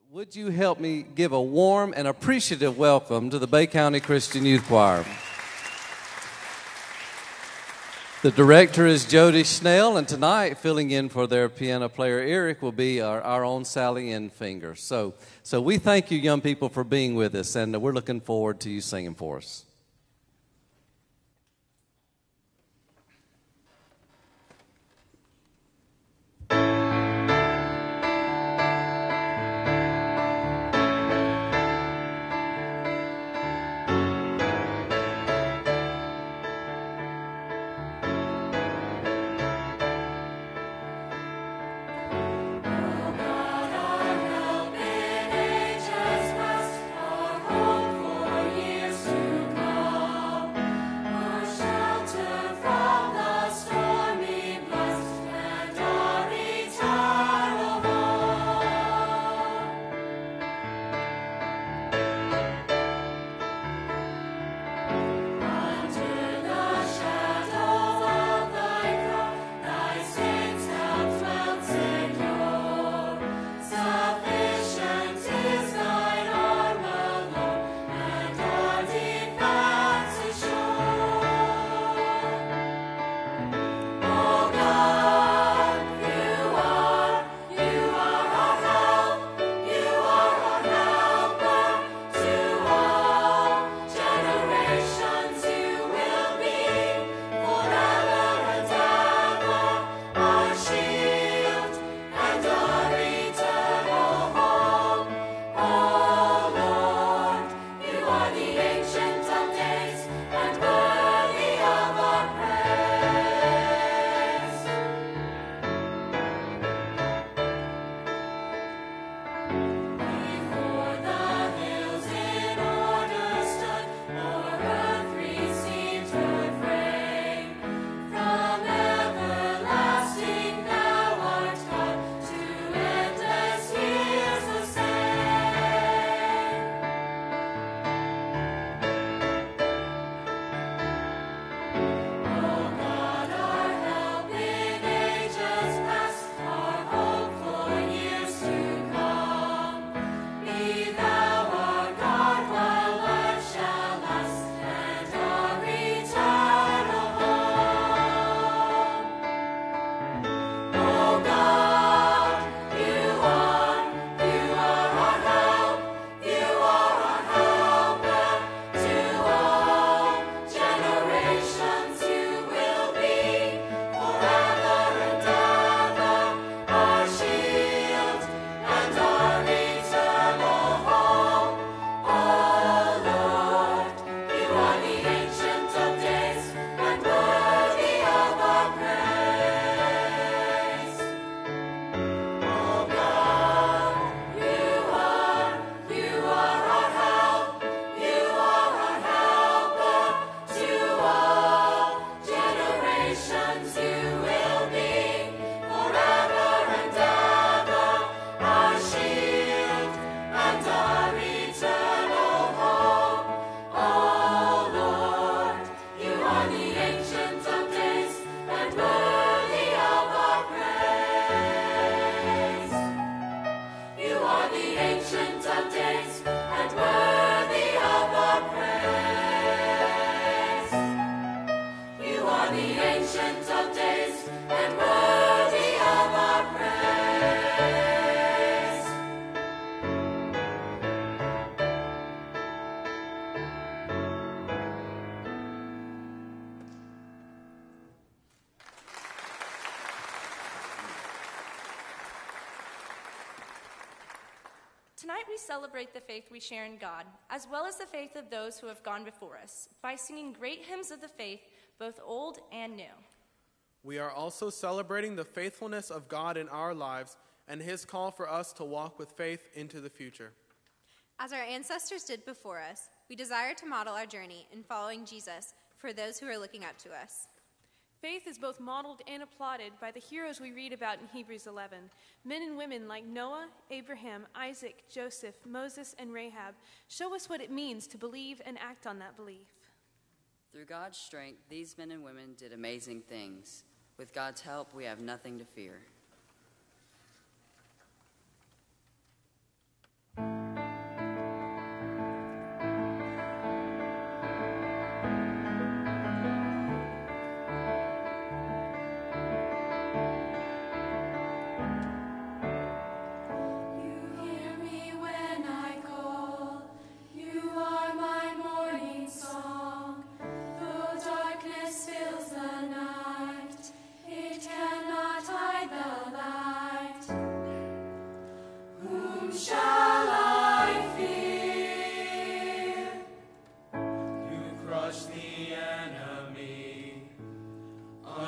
Would you help me give a warm and appreciative welcome to the Bay County Christian Youth Choir? The director is Jody Snell, and tonight, filling in for their piano player Eric, will be our own Sally Enfinger. So we thank you, young people, for being with us, and we're looking forward to you singing for us. Tonight we celebrate the faith we share in God, as well as the faith of those who have gone before us, by singing great hymns of the faith, both old and new. We are also celebrating the faithfulness of God in our lives and his call for us to walk with faith into the future. As our ancestors did before us, we desire to model our journey in following Jesus for those who are looking up to us. Faith is both modeled and applauded by the heroes we read about in Hebrews 11, men and women like Noah, Abraham, Isaac, Joseph, Moses, and Rahab show us what it means to believe and act on that belief. Through God's strength, these men and women did amazing things. With God's help, we have nothing to fear.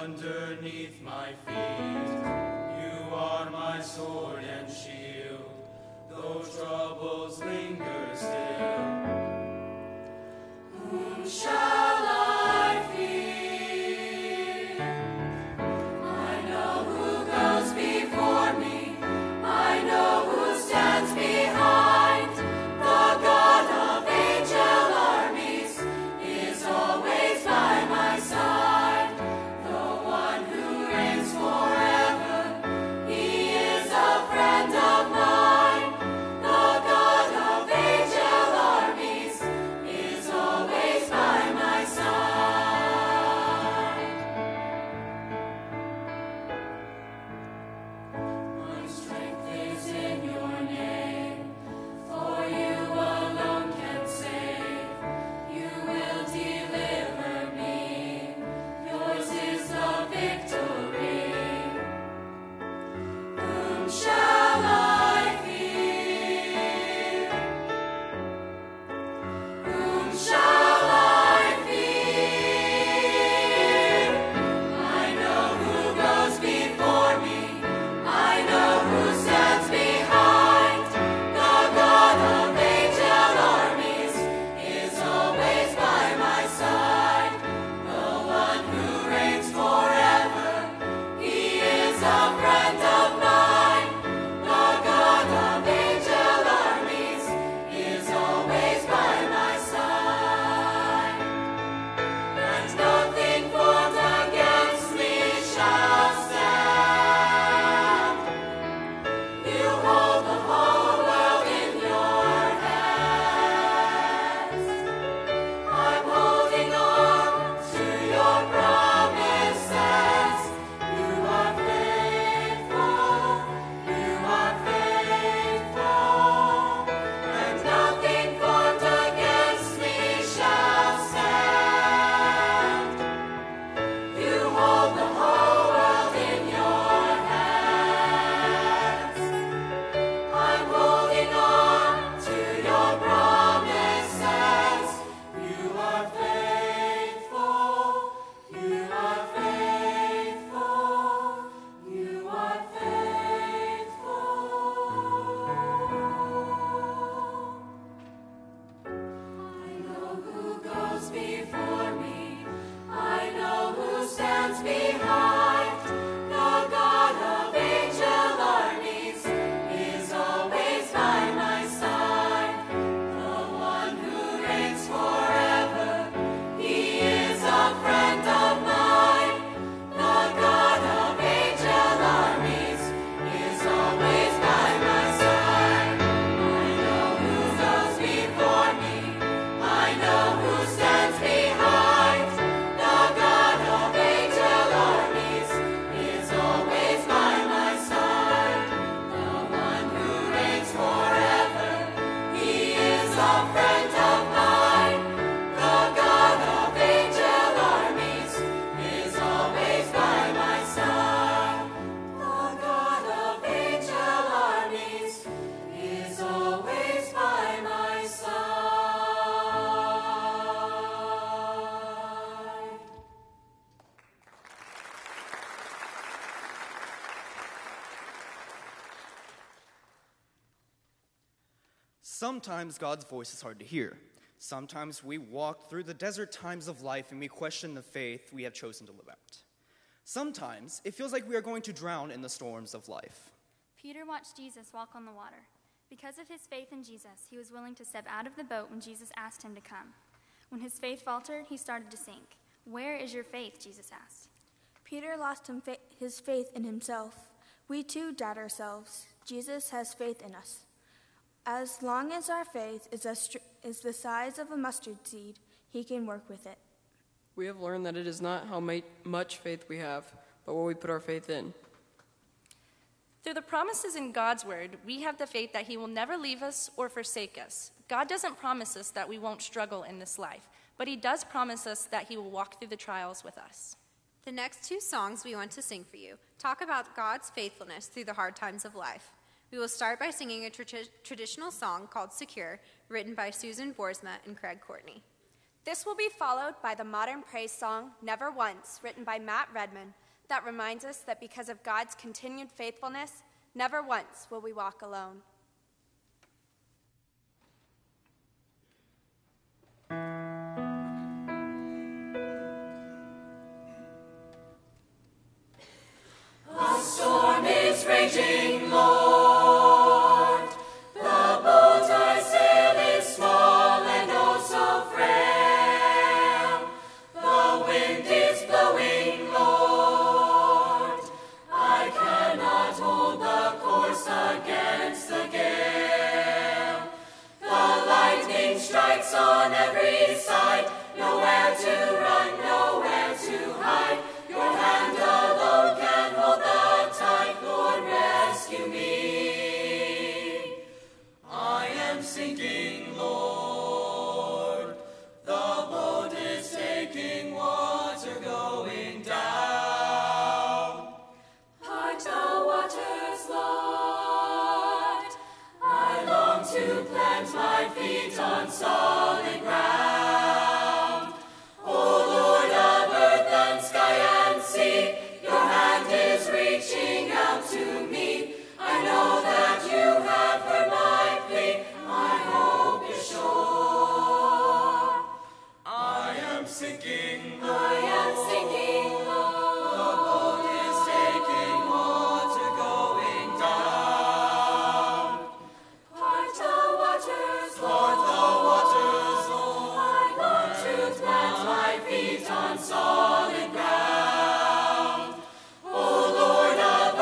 underneath my feet. You are my sword and shield, though troubles linger still. Whom shall I fear? I know who goes before me. I know who stands behind. The God of angel armies is always by my side. The one who reigns forever, he is a friend of mine. The God of angel armies is always by my side. My strength is in your name, for you alone can save. You will deliver me, yours is the victory. Whom shall I fear? Whom shall I fear? I know who goes before me. I know who stands behind. The God of angel armies is always by my side. The one who reigns forever, he is a friend of mine. The God of angel armies is always by my side. And nothing formed against me shall stand. You hold the whole world in your hands. I'm holding on to your promises. You are faithful, you are faithful, and nothing formed against me shall stand. You hold the whole world in your hands. I'm holding on to your promises. You are faithful, you are faithful, you are faithful. I know who goes before me. I know who stands behind. The God of angel armies is always by my side. The one who reigns forever, he is a friend of mine. The God of angel armies is always by my side. I know who goes before me. I know who stands behind. The God of angel armies is always by my side. The one who reigns forever, he is a friend of mine. The God of angel armies is always by my side. The God of angel armies is always by my side. Sometimes God's voice is hard to hear. Sometimes we walk through the desert times of life and we question the faith we have chosen to live out. Sometimes it feels like we are going to drown in the storms of life. Peter watched Jesus walk on the water. Because of his faith in Jesus, he was willing to step out of the boat when Jesus asked him to come. When his faith faltered, he started to sink. "Where is your faith?" Jesus asked. Peter lost his faith in himself. We too doubt ourselves. Jesus has faith in us. As long as our faith is the size of a mustard seed, he can work with it. We have learned that it is not how much faith we have, but what we put our faith in. Through the promises in God's word, we have the faith that he will never leave us or forsake us. God doesn't promise us that we won't struggle in this life, but he does promise us that he will walk through the trials with us. The next two songs we want to sing for you talk about God's faithfulness through the hard times of life. We will start by singing a traditional song called Secure, written by Susan Boersma and Craig Courtney. This will be followed by the modern praise song, Never Once, written by Matt Redman, that reminds us that because of God's continued faithfulness, never once will we walk alone. A storm is raging, Lord. The boat I sail is small and oh so frail. The wind is blowing, Lord. I cannot hold the course against the gale. The lightning strikes on every side. Nowhere to run, nowhere to hide. Your hand alone can hold the tide. Lord, rescue me. I am sinking, Lord. The boat is taking water going down. Part the waters, Lord. I long to plant my feet on solid ground. O Lord of earth and sky and sea, your hand is reaching out to me. I know that you have heard my plea. My hope is sure. I am sinking, Lord. I am sinking, Lord. The boat is taking water going down. Part the waters, Lord. Part the waters, Lord. I long to plant my feet on solid ground. O Lord of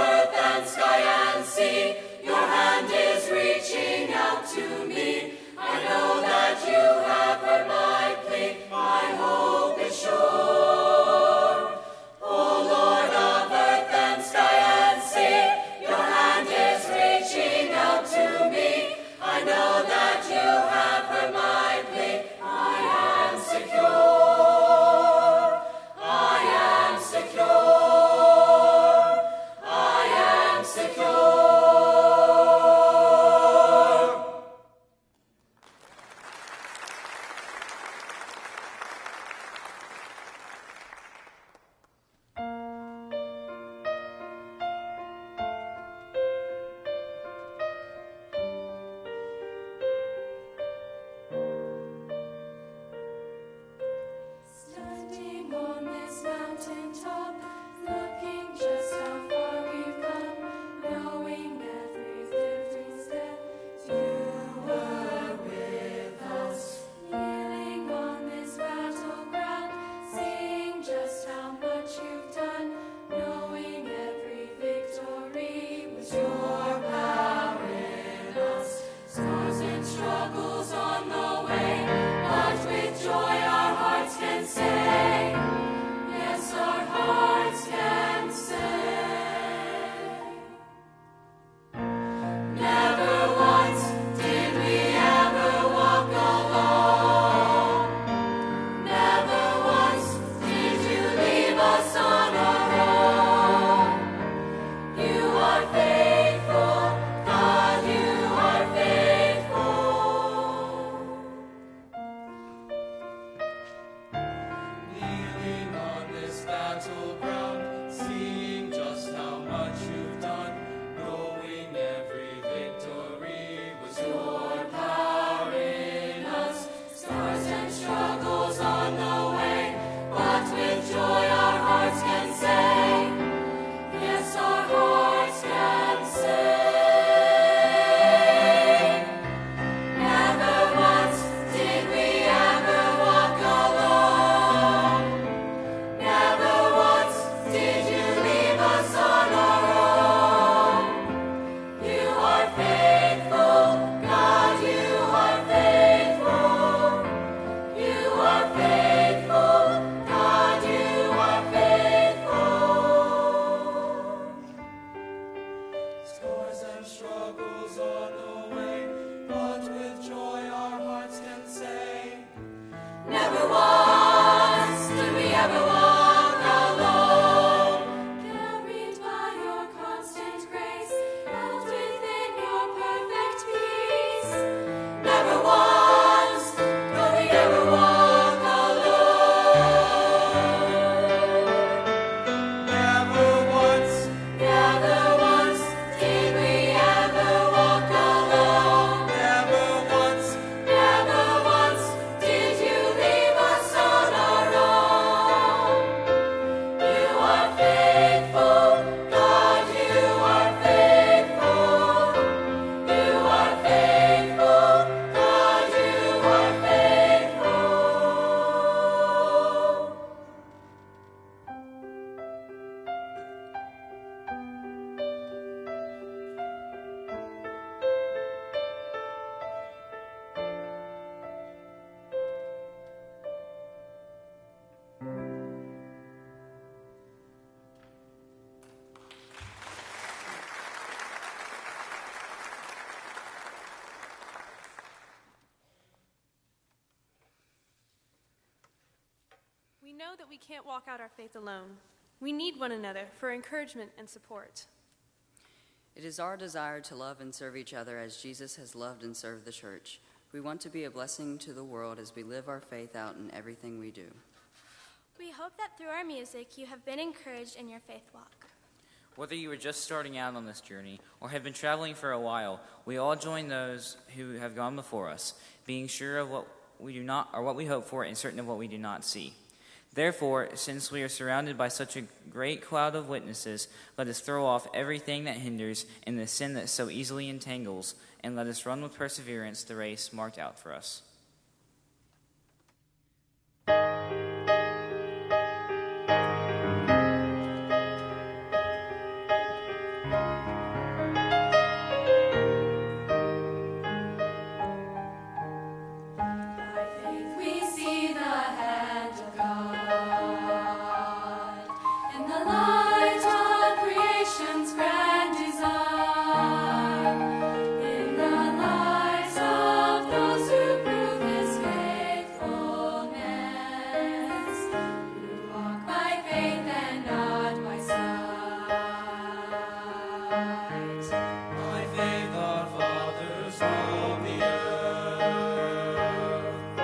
know that we can't walk out our faith alone. We need one another for encouragement and support. It is our desire to love and serve each other as Jesus has loved and served the church. We want to be a blessing to the world as we live our faith out in everything we do. We hope that through our music you have been encouraged in your faith walk. Whether you are just starting out on this journey or have been traveling for a while, we all join those who have gone before us, being sure of what we do not, or what we hope for, and certain of what we do not see. Therefore, since we are surrounded by such a great cloud of witnesses, let us throw off everything that hinders and the sin that so easily entangles, and let us run with perseverance the race marked out for us.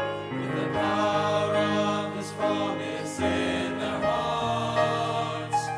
Promise in their hearts.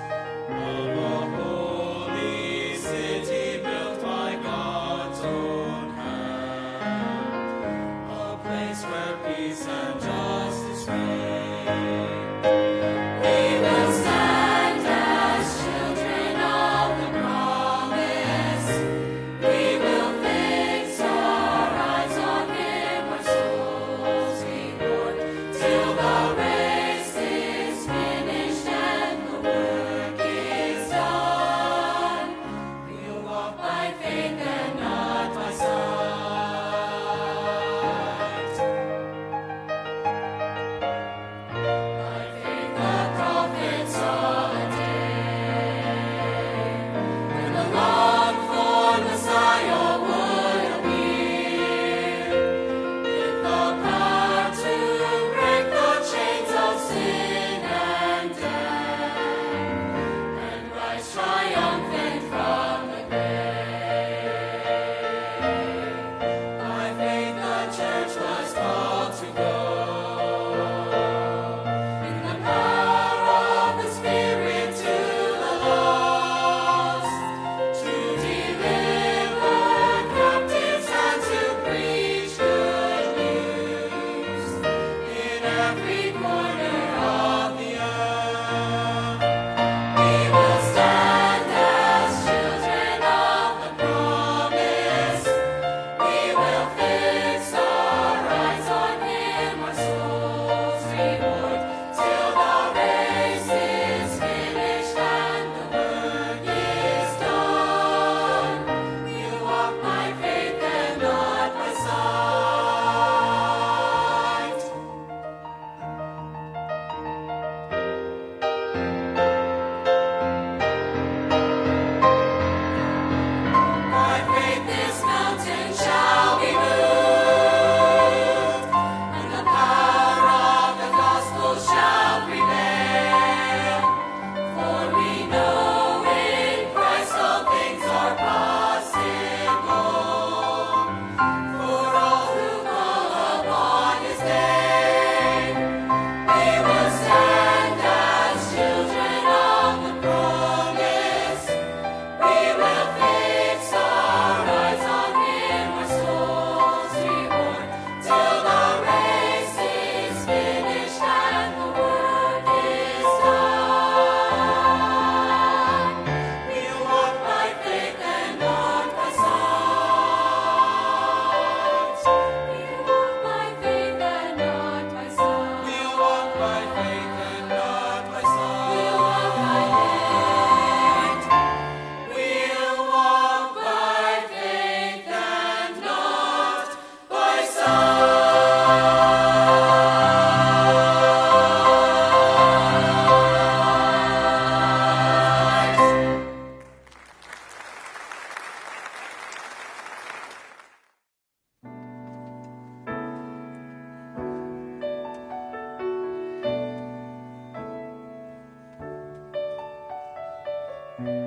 Amen.